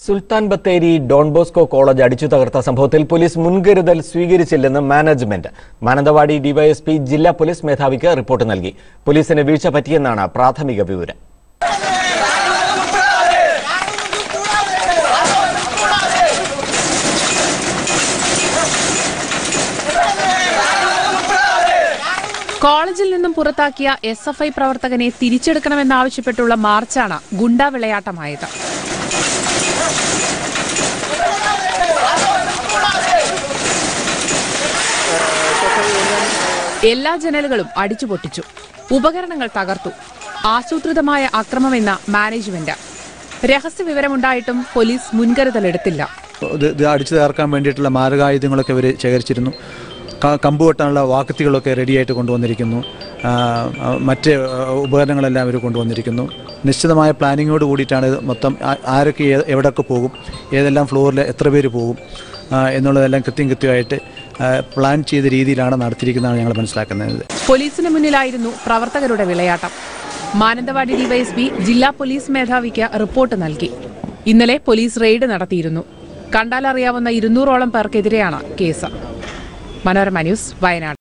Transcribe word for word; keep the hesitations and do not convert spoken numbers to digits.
Sultan Batheri Don Bosco collage അടിച്ചു തകർത്ത സംഭവത്തിൽ പോലീസ് മുൻകരുതൽ സ്വീകരിച്ചില്ലെന്ന് മാനേജ്മെന്റ്. മാനന്തവാടി ഡിവൈഎസ്പി ജില്ലാ പോലീസ് മേധാവിക്ക് റിപ്പോർട്ട് നൽകി. പോലീസിന് വീഴ്ച പറ്റിയെന്നാണ് പ്രാഥമിക വിവരം. കോളേജിൽ നിന്നും പുറത്താക്കിയ എസ് എഫ് ഐ പ്രവർത്തകനെ തിരിച്ചെടുക്കണമെന്നാവശ്യപ്പെട്ടുള്ള മാർച്ചാണ് ഗുണ്ടാ വിളയാട്ടമായത്. എല്ലാ ജനലുകളും അടിച്ചുപൊട്ടിച്ചു, ഉപകരണങ്ങൾ തകർത്തു. ആസൂത്രിതമായ അക്രമമെന്ന മാനേജ്മെന്റ്. രഹസ്യ വിവരമുണ്ടായിട്ടും പോലീസ് മുൻകരുതലെടുത്തില്ല. അടിച്ചു തകർക്കാൻ വേണ്ടിയിട്ടുള്ള മാരകായുധങ്ങളൊക്കെ ഇവർ ശേഖരിച്ചിരുന്നു. കമ്പുവെട്ടാനുള്ള വാക്കത്തികളൊക്കെ റെഡിയായിട്ട് കൊണ്ടുവന്നിരിക്കുന്നു. മറ്റ് ഉപകരണങ്ങളെല്ലാം അവർ കൊണ്ടുവന്നിരിക്കുന്നു. നിശ്ചിതമായ പ്ലാനിങ്ങോട് കൂടിയിട്ടാണ് മൊത്തം ആരൊക്കെ എവിടെയൊക്കെ പോകും, ഏതെല്ലാം ഫ്ലോറിൽ എത്ര പേര് പോകും എന്നുള്ളതെല്ലാം കൃത്യം കൃത്യമായിട്ട് പ്ലാൻ ചെയ്ത രീതിയിലാണ് നടത്തിയിരിക്കുന്നതാണ് ഞങ്ങൾ മനസ്സിലാക്കുന്നത്. പോലീസിന് മുന്നിലായിരുന്നു പ്രവർത്തകരുടെ വിളയാട്ടം. മാനന്തവാടി ഡിവൈഎസ്പി ജില്ലാ പോലീസ് മേധാവിക്ക് റിപ്പോർട്ട് നൽകി. ഇന്നലെ പോലീസ് റെയ്ഡ് നടത്തിയിരുന്നു. കണ്ടാലറിയാവുന്ന ഇരുന്നൂറോളം പേർക്കെതിരെയാണ് കേസ്. മനോരമ ന്യൂസ്, വയനാട്.